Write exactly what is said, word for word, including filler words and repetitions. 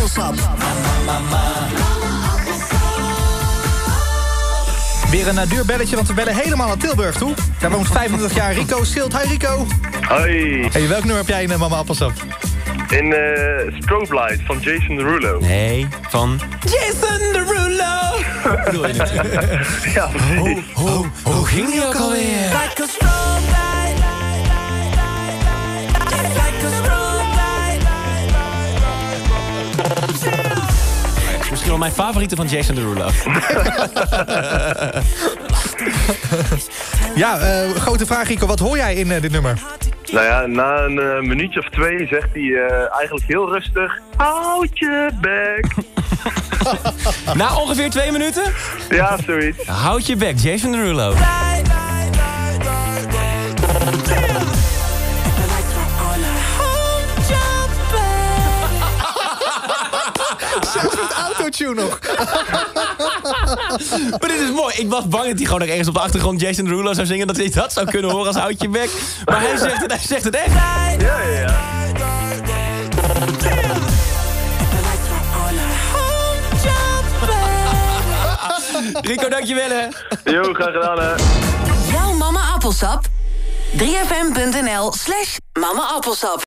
Appelsap. Weer een uh, duur belletje, want we bellen helemaal naar Tilburg toe. Daar woont vijfentwintig jaar Rico Silt. Hi Rico. Hoi. Hey, welk nummer heb jij in uh, Mama Appelsap? In uh, Strobe Light van Jason Derulo. Nee, van... Jason Derulo! Bedoel je het? Ja, precies. Ho, ho, hoe ging die ook alweer? Like a strobe light. Like a strobe light. Misschien wel mijn favoriete van Jason Derulo. Ja, uh, grote vraag Rico. Wat hoor jij in uh, dit nummer? Nou ja, na een uh, minuutje of twee zegt hij uh, eigenlijk heel rustig... Houd je bek. Na ongeveer twee minuten? Ja, zoiets. Houd je bek, Jason Derulo. Zelfs met autotune nog. Maar dit is mooi. Ik was bang dat hij gewoon nog ergens op de achtergrond Jason Derulo zou zingen. Dat hij dat zou kunnen horen als houd je bek. Maar hij zegt het, hij zegt het echt. Ja, ja, ja. Rico, dankjewel hè. Jo, graag gedaan hè. Jouw Mama Appelsap. drie f m punt n l slash mama appelsap.